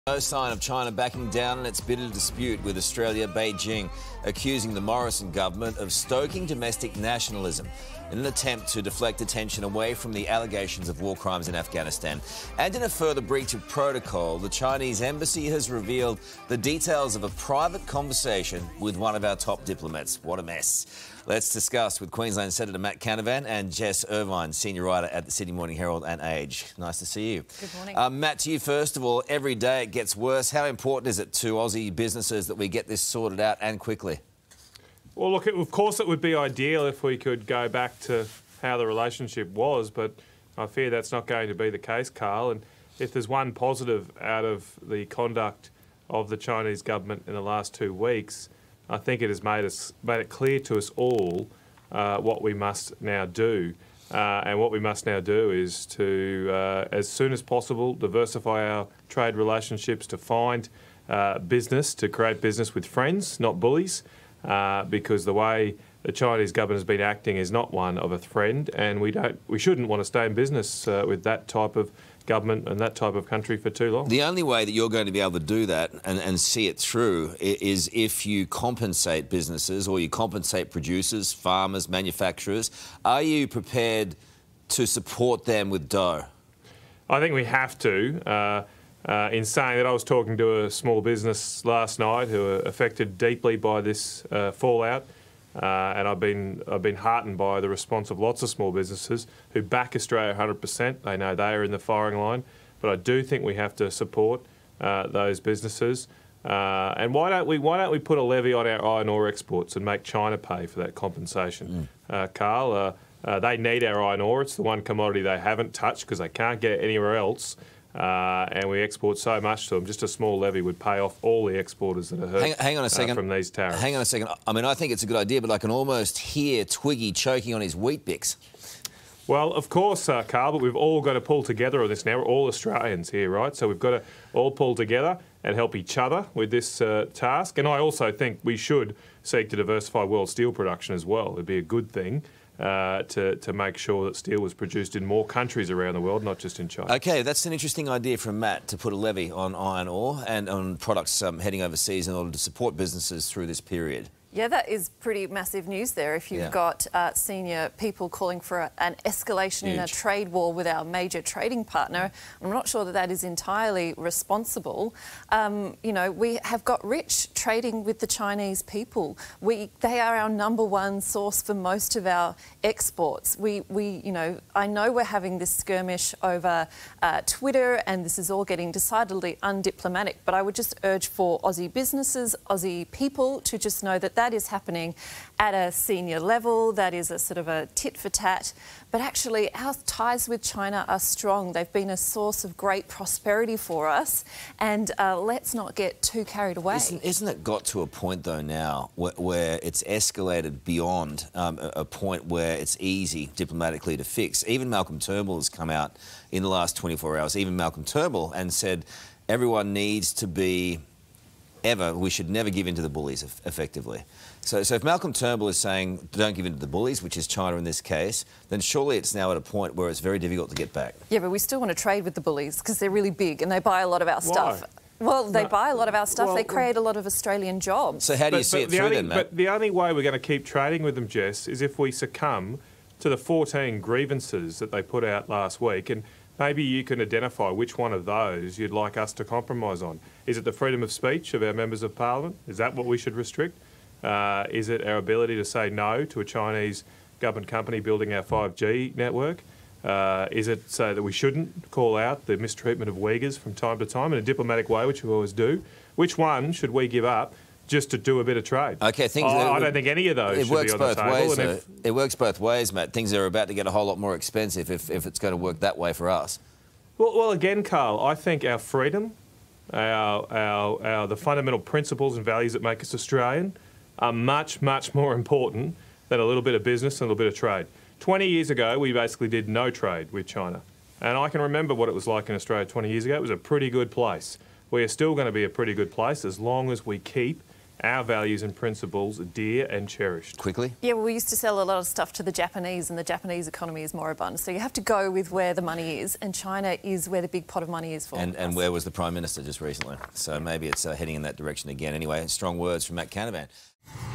No sign of China backing down in its bitter dispute with Australia. Beijing accusing the Morrison government of stoking domestic nationalism in an attempt to deflect attention away from the allegations of war crimes in Afghanistan. And in a further breach of protocol, the Chinese embassy has revealed the details of a private conversation with one of our top diplomats. What a mess. Let's discuss with Queensland Senator Matt Canavan and Jess Irvine, senior writer at the Sydney Morning Herald and Age. Nice to see you. Good morning. Matt, to you first of all, every day it gets worse. How important is it to Aussie businesses that we get this sorted out and quickly? Well, look, of course it would be ideal if we could go back to how the relationship was, but I fear that's not going to be the case, Carl. And if there's one positive out of the conduct of the Chinese government in the last 2 weeks, I think it has made it clear to us all what we must now do. And what we must now do is to, as soon as possible, diversify our trade relationships to find business, to create business with friends, not bullies, because the way the Chinese government has been acting is not one of a friend, and we shouldn't want to stay in business with that type of government and that type of country for too long. The only way that you're going to be able to do that and see it through is if you compensate businesses or you compensate producers, farmers, manufacturers. Are you prepared to support them with dough? I think we have to. In saying that, I was talking to a small business last night who are affected deeply by this fallout. And I've been heartened by the response of lots of small businesses who back Australia 100%. They know they are in the firing line, but I do think we have to support those businesses. And why don't we put a levy on our iron ore exports and make China pay for that compensation, Carl? They need our iron ore. It's the one commodity they haven't touched because they can't get it anywhere else. And we export so much to them. Just a small levy would pay off all the exporters that are hurt hang on a second. From these tariffs. Hang on a second. I mean, I think it's a good idea, but I can almost hear Twiggy choking on his wheat bix. Well, of course, Carl, but we've all got to pull together on this now. We're all Australians here, right? So we've got to all pull together and help each other with this task. And I also think we should seek to diversify world steel production as well. It'd be a good thing. To make sure that steel was produced in more countries around the world, not just in China. OK, that's an interesting idea from Matt, to put a levy on iron ore and on products heading overseas in order to support businesses through this period. Yeah, that is pretty massive news there. If you've got senior people calling for an escalation in a trade war with our major trading partner, I'm not sure that that is entirely responsible. You know, we have got rich trading with the Chinese people. They are our #1 source for most of our exports. You know, I know we're having this skirmish over Twitter, and this is all getting decidedly undiplomatic, but I would just urge for Aussie businesses, Aussie people to just know that that is happening at a senior level. That is a sort of a tit for tat. But actually, our ties with China are strong. They've been a source of great prosperity for us. And let's not get too carried away. Isn't it got to a point, though, now where it's escalated beyond a point where it's easy diplomatically to fix? Even Malcolm Turnbull has come out in the last 24 hours, even Malcolm Turnbull, and said everyone needs to be... we should never give in to the bullies, effectively. So if Malcolm Turnbull is saying don't give in to the bullies, which is China in this case, then surely it's now at a point where it's very difficult to get back. Yeah, but we still want to trade with the bullies because they're really big and they buy a lot of our stuff. Well, they buy a lot of our stuff. Well, they create a lot of Australian jobs. So how do you see it through then, Matt? But the only way we're going to keep trading with them, Jess, is if we succumb to the 14 grievances that they put out last week. And maybe you can identify which one of those you'd like us to compromise on. Is it the freedom of speech of our members of parliament? Is that what we should restrict? Is it our ability to say no to a Chinese government company building our 5G network? Is it so that we shouldn't call out the mistreatment of Uyghurs from time to time in a diplomatic way, which we always do? Which one should we give up just to do a bit of trade? Okay, I don't think any of those should be on the table. It works both ways, Matt. Things are about to get a whole lot more expensive if it's going to work that way for us. Well, again, Carl, I think our freedom, the fundamental principles and values that make us Australian are much, much more important than a little bit of business and a little bit of trade. 20 years ago, we basically did no trade with China. And I can remember what it was like in Australia 20 years ago. It was a pretty good place. We are still going to be a pretty good place as long as we keep our values and principles dear and cherished. Quickly? Yeah, well, we used to sell a lot of stuff to the Japanese, and the Japanese economy is moribund. So you have to go with where the money is, and China is where the big pot of money is for. And where was the Prime Minister just recently? So maybe it's heading in that direction again. Anyway, strong words from Matt Canavan.